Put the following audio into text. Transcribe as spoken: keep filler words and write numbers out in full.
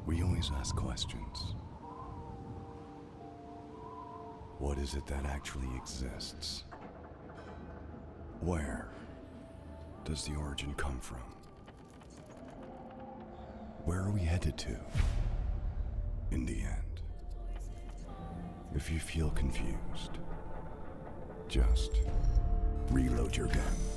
We always ask questions. What is it that actually exists? Where does the origin come from? Where are we headed to in the end? If you feel confused, just reload your gun.